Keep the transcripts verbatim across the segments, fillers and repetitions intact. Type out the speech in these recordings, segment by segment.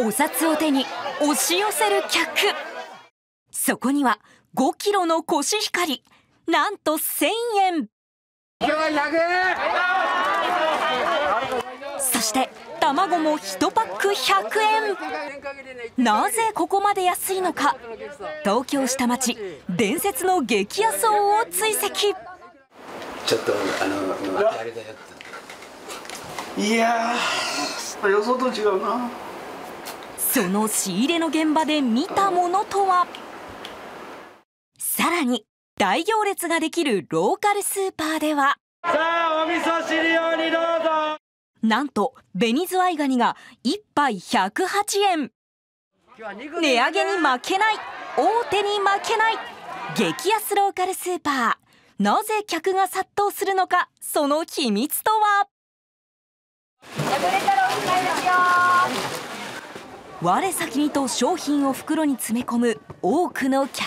お札を手に押し寄せる客。そこにはごキロのコシヒカリ、なんとせんえん。 今日はひゃくえん。 そして卵もいちパックひゃくえん。なぜここまで安いのか、東京下町伝説の激安王を追跡。 ちょっとあのあれだよ。 いやー、予想と違うな。 その仕入れの現場で見たものとは。さらに大行列ができるローカルスーパーでは、 さあお味噌汁用にどうぞ。 なんと紅ズワイガニがいっぱいひゃくはちえん。値上げに負けない、大手に負けない、激安ローカルスーパー。なぜ客が殺到するのか、その秘密とは。我先にと商品を袋に詰め込む多くの客。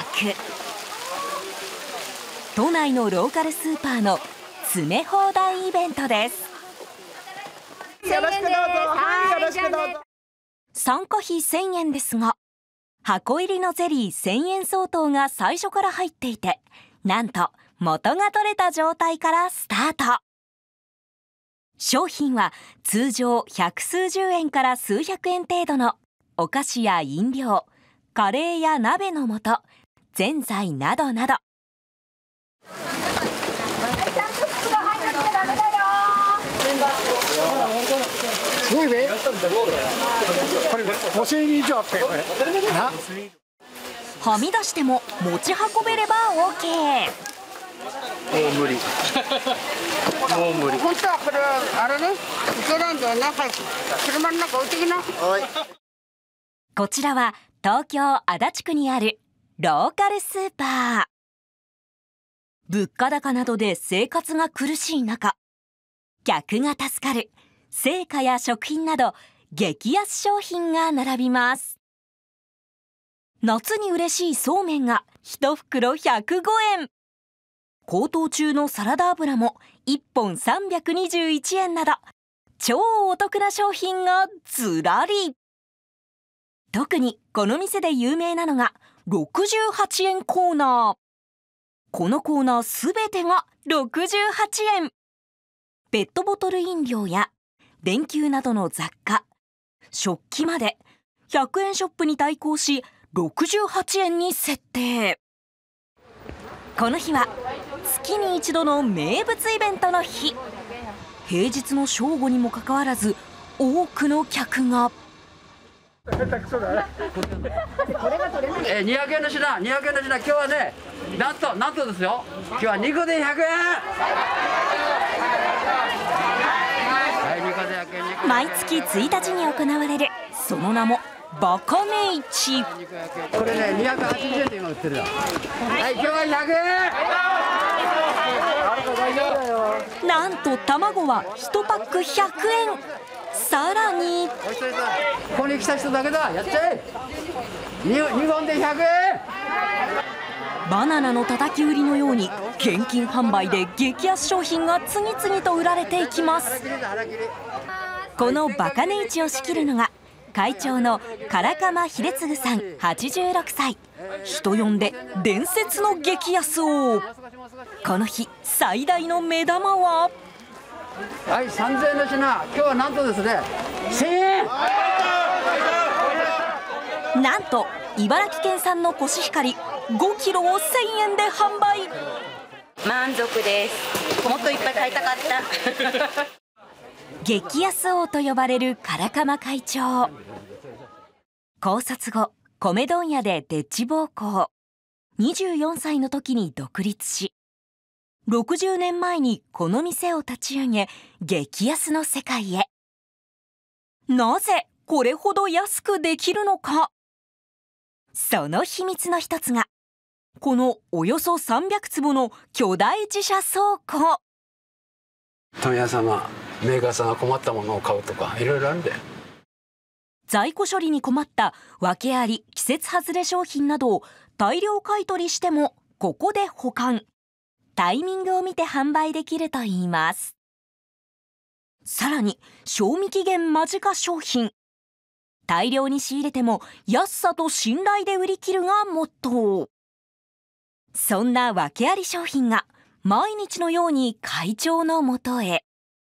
都内のローカルスーパーの詰め放題イベントです。 よろしくどうぞ。はい、よろしくどうぞ。 参加費せんえんですが、箱入りのゼリーせんえん相当が最初から入っていて、なんと元が取れた状態からスタート。商品は通常百数十円から数百円程度のお菓子や飲料、カレーや鍋の素、ぜんざいなどなど。 すごいね。これごせんえん以上あってこれな。 はみ出しても持ち運べれば OK。 もう無理。もう無理。 本当はこれあれね、いけないんだよな。早く車の中置いてきな。はい。 こちらは東京足立区にあるローカルスーパー。物価高などで生活が苦しい中、客が助かる青果や食品など激安商品が並びます。夏に嬉しいそうめんがいち袋ひゃくごえん。高騰中のサラダ油もいっぽんさんびゃくにじゅういちえんなど、超お得な商品がずらり。特にこの店で有名なのがろくじゅうはちえんコーナー。このコーナーすべてがろくじゅうはちえん。ペットボトル飲料や電球などの雑貨、食器までひゃくえんショップに対抗しろくじゅうはちえんに設定。この日は月に一度の名物イベントの日。平日の正午にもかかわらず多くの客が。 えにひゃくえんの品、にひゃくえんの品、今日はね、なんとなんとですよ、今日はにこでひゃくえん。はい、にこでひゃくえん。 毎月ついたちに行われるその名もバカ値市。 これねにひゃくはちじゅうえんで今売ってるよ。はい、今日はひゃくえん。 なんと卵はいちパックひゃくえん。さらにここに来た人だけだ、やっちゃえ。にほんでひゃくえん。 バナナの叩き売りのように現金販売で激安商品が次々と売られていきます。このバカ値市を仕切るのが会長の唐鎌秀次さんはちじゅうろくさい。人呼んで伝説の激安王。この日最大の目玉は、 はい、さんぜんえんの品、今日はなんとですねせんえん。 なんと茨城県産のコシヒカリごキロをせんえんで販売。 満足です。もっといっぱい買いたかった激安王と呼ばれる唐鎌会長。高卒後米問屋でデッチ奉公。にじゅうよんさいの時に独立し、ろくじゅうねんまえにこの店を立ち上げ、激安の世界へ。なぜこれほど安くできるのか。その秘密の一つがこのおよそさんびゃくつぼの巨大自社倉庫。 問屋様、メーカーさんが困ったものを買うとかいろいろあるんだよ。 在庫処理に困った訳あり季節外れ商品などを大量買い取りしてもここで保管。タイミングを見て販売できるといいます。さらに賞味期限間近商品。 大量に仕入れても安さと信頼で売り切るがモットー。そんな訳あり商品が毎日のように会長のもとへ。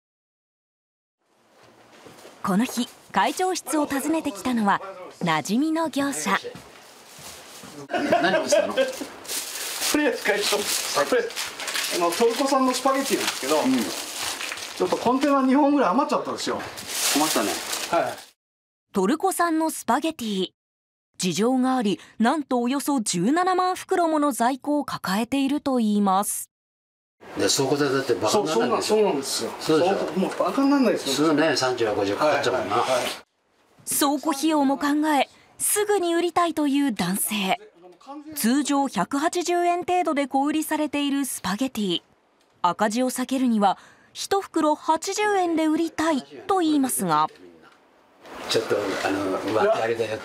この日、会長室を訪ねてきたのは馴染みの業者。 何をしたの？ とりあえず会長、これあのトルコ産のスパゲッティなんですけど、うん、ちょっとコンテナにほんぐらい余っちゃったんですよ。 困ったね。 はい。 トルコ産のスパゲティ、事情があり、なんとおよそじゅうななまんふくろもの在庫を抱えているといいます。 で、倉庫代だってバカにならないでしょ。 そうなんですよ。 そうでしょ。 もうバカにならないですよ。 すぐね、さんじゅうはごじゅうかかっちゃうもんな。 はいはいはい、 倉庫費用も考え、すぐに売りたいという男性。通常ひゃくはちじゅうえん程度で小売りされているスパゲティ、赤字を避けるにはひとふくろはちじゅうえんで売りたいと言いますが、 ちょっとあの訳ありだよって。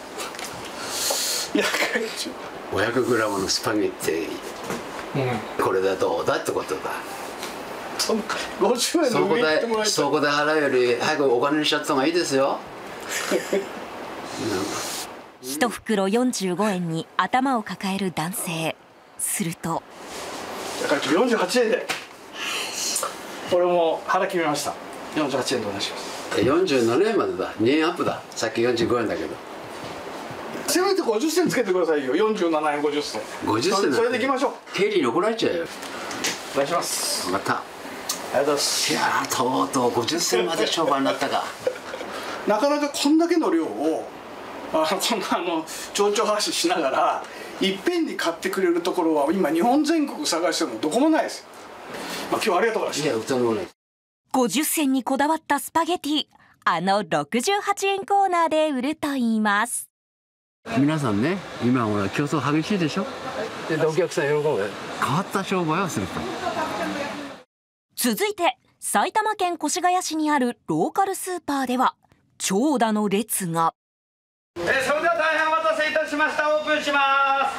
いや、会長。 ごひゃくグラムのスパゲッティ、うん、これだどうだってことだ。 ごじゅうえんの上行ってもらいたい。 倉庫代払うより早くお金にしちゃった方がいいですよ。 ひとふくろよんじゅうごえんに頭を抱える男性。すると、 じゃあ会長よんじゅうはちえんで。俺も腹決めました。よんじゅうはちえんでお願いします。 よんじゅうななえんまでだ。にえんアップだ。さっきよんじゅうごえんだけど。 せめてごじゅっせんつけてくださいよ。よんじゅうななえんごじゅっせん。 ごじゅっせんそれでいきましょう。 経理に怒られちゃうよ。 お願いします。 分かった。 ありがとうございます。 いやー、とうとうごじゅっせんまで商売になったか。 なかなかこんだけの量をあのこんなあの蝶々発しながらいっぺんに買ってくれるところは今日本全国探してもどこもないです。まあ、今日はありがとうございました。 いや、歌うもない。 ごじゅっせんにこだわったスパゲティ、あのろくじゅうはちえんコーナーで売るといいます。 皆さんね、今ほら競争激しいでしょ。で、お客さん喜ぶ。変わった商売をすると。 続いて埼玉県越谷市にあるローカルスーパーでは長蛇の列が。 えー、それでは大変お待たせいたしました。オープンします。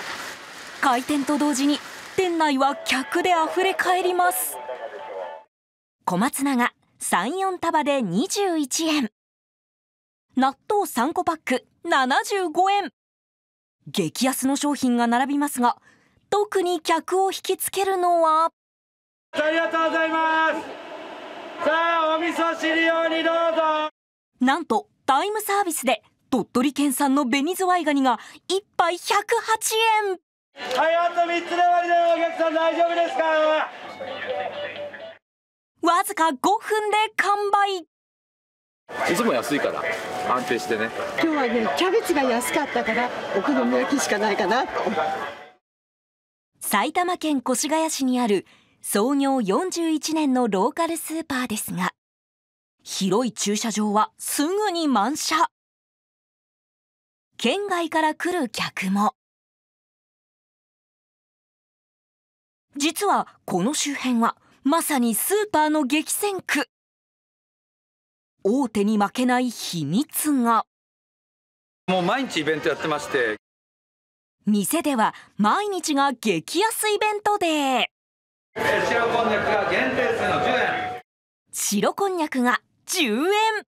開店と同時に店内は客であふれ返ります。小松菜がさん、よんたばでにじゅういちえん、納豆さんこパックななじゅうごえん。激安の商品が並びますが、特に客を引きつけるのは。 ありがとうございます。さあ、お味噌汁用にどうぞ。 なんとタイムサービスで鳥取県産の紅ズワイガニがいっぱいひゃくはちえん。 はい、あとみっつで終わりでお客さん大丈夫ですか。 わずかごふんで完売。 いつも安いから安定してね。 今日はね、キャベツが安かったからお好み焼きしかないかなと。 埼玉県越谷市にある創業よんじゅういちねんのローカルスーパーですが、広い駐車場はすぐに満車。県外から来る客も。実はこの周辺はまさにスーパーの激戦区。大手に負けない秘密が。 もう毎日イベントやってまして、 店では毎日が激安イベントデー。 白こんにゃくが限定数のじゅうえん。 白こんにゃくがじゅうえん。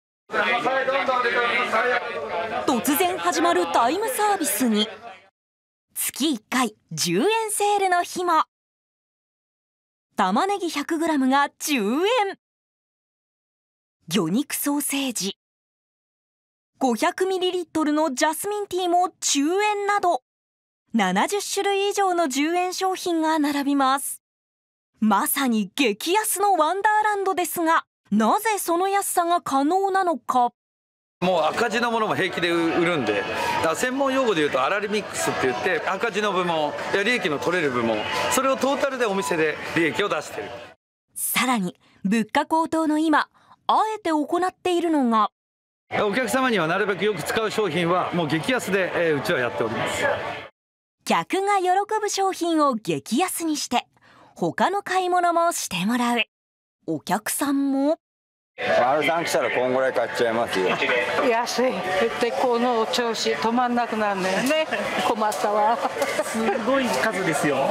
突然始まるタイムサービスに月いっかいじゅうえんセールの日も。玉ねぎ ひゃくグラム がじゅうえん、魚肉ソーセージ ごひゃくミリリットル のジャスミンティーもじゅうえんなど、ななじゅっしゅるい以上のじゅうえん商品が並びます。まさに激安のワンダーランドですが、なぜその安さが可能なのか。 もう赤字のものも平気で売るんで、だから専門用語で言うと粗利ミックスって言って、赤字の部門や利益の取れる部門、それをトータルでお店で利益を出してる。 さらに物価高騰の今、あえて行っているのが、 お客様にはなるべくよく使う商品はもう激安で、えー、うちはやっております。 客が喜ぶ商品を激安にして他の買い物もしてもらう。お客さんも、 丸さん来たらこんぐらい買っちゃいますよ。 安い。絶対この調子止まんなくなるんだよね。困ったわ。 すごい数ですよ。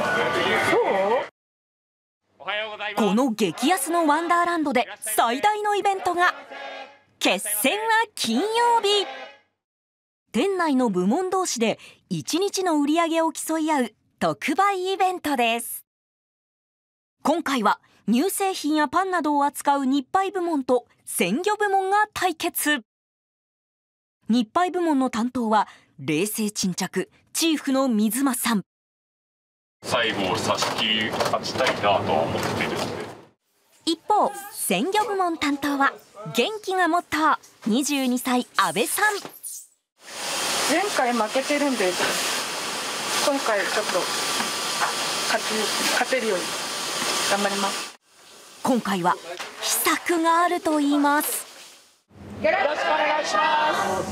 この激安のワンダーランドで最大のイベントが決戦は金曜日。店内の部門同士でいちにちの売り上げを競い合う特売イベントです。今回は乳製品やパンなどを扱う日配部門と鮮魚部門が対決。日配部門の担当は冷静沈着チーフの水間さん。 最後を差し切り勝ちたいなとは思ってですね。 一方鮮魚部門担当は元気がモットーにじゅうにさい阿部さん。 前回負けてるんで今回ちょっと勝ち勝てるように頑張ります。 今回は秘策があると言います。 よろしくお願いします。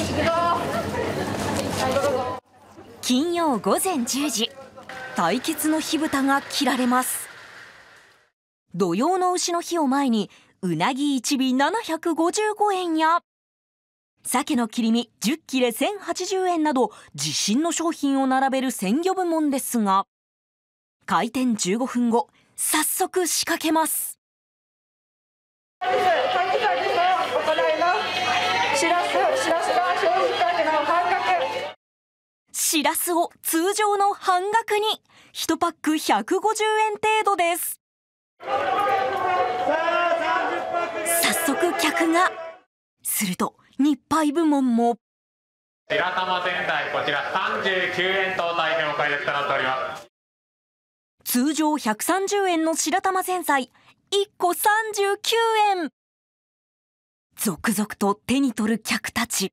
金曜午前じゅうじ、対決の火蓋が切られます。土用の丑の日を前にうなぎいち尾ななひゃくごじゅうごえんや鮭の切り身じゅっきれせんはちじゅうえんなど自信の商品を並べる鮮魚部門ですが、開店じゅうごふんご、早速仕掛けます。 本日本日行いますしらすしらすが消費価格の半額。 しらすを通常の半額に、いちパックひゃくごじゅうえん程度です。早速客が。すると日配部門も白玉全体こちらさんじゅうきゅうえんと大変お買い得となっております。 通常ひゃくさんじゅうえんの白玉ぜんざいいっこさんじゅうきゅうえん。続々と手に取る客たち。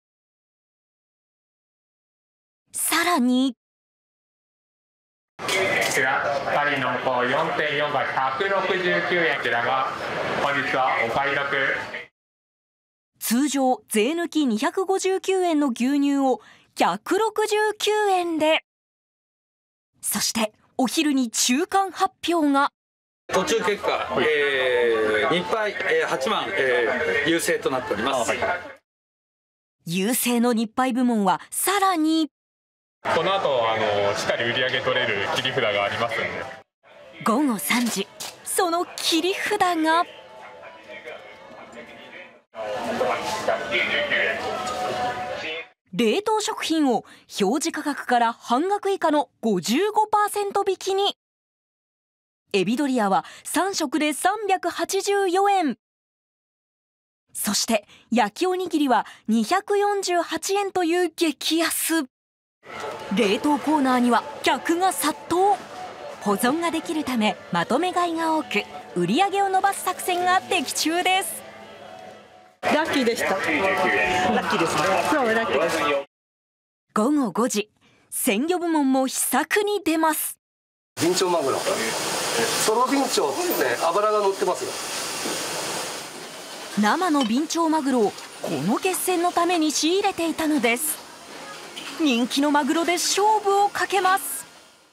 さらにこちらパリの よんてんよん がひゃくろくじゅうきゅうえん。こちらが本日はお買い得。 通常税抜きにひゃくごじゅうきゅうえんの牛乳をひゃくろくじゅうきゅうえんで。そしてお昼に中間発表が。 途中結果、えー、日配、えー、はちまん、えー、優勢となっております。 優勢の日配部門はさらにこの後あのしっかり売り上げ取れる切り札がありますので。 ごごさんじ、その切り札が冷凍食品を表示価格から半額以下の ごじゅうごパーセント 引きに。エビドリアはさん食でさんびゃくはちじゅうよえん。そして焼きおにぎりはにひゃくよんじゅうはちえんという激安。冷凍コーナーには客が殺到。保存ができるためまとめ買いが多く、売り上げを伸ばす作戦が的中です。 ラッキーでした。ラッキーですね。そうラッキーです。 ごごごじ、鮮魚部門も秘策に出ます。 ビンチョウマグロ、そのビンチョウって脂が乗ってますよ。 生のビンチョウマグロをこの決戦のために仕入れていたのです。人気のマグロで勝負をかけます。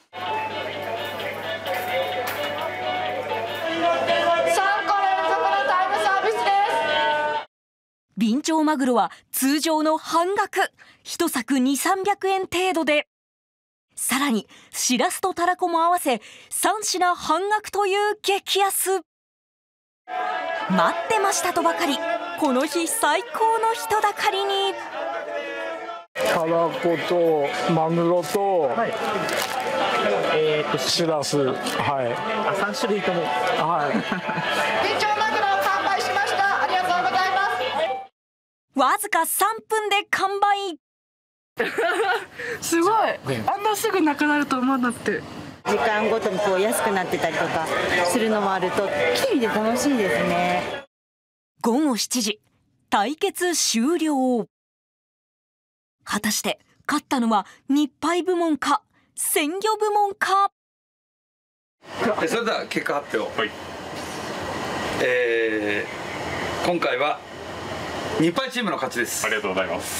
ビンチョウマグロは通常の半額、一柵にせんさんびゃくえん程度で、さらにしらすとたらこも合わせさん品半額という激安。待ってましたとばかり、この日最高の人だかりに。 たらことマグロと、はい、えー、としらす、はい、あさん種類とも、はい。 ビンチョウマグロを完売しました。ありがとうございます。 わずかさんぷんで完売。 すごい、あんなすぐなくなると思わなくて。 時間ごとにこう安くなってたりとかするのもあると一人で楽しいですね。 ごごしちじ、対決終了。果たして勝ったのは日配部門か鮮魚部門か。 それでは結果発表、はい。えー、今回は日配チームの勝ちです。 ありがとうございます。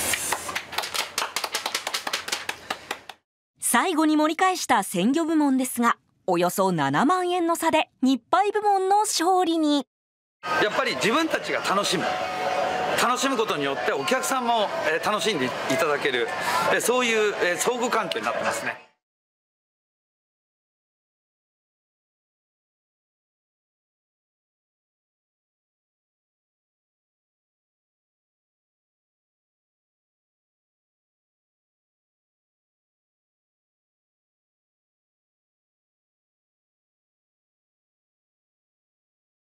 最後に盛り返した鮮魚部門ですが、およそななまんえんの差で日配部門の勝利に。 やっぱり自分たちが楽しむ楽しむことによってお客さんも楽しんでいただける、そういう相互関係になってますね。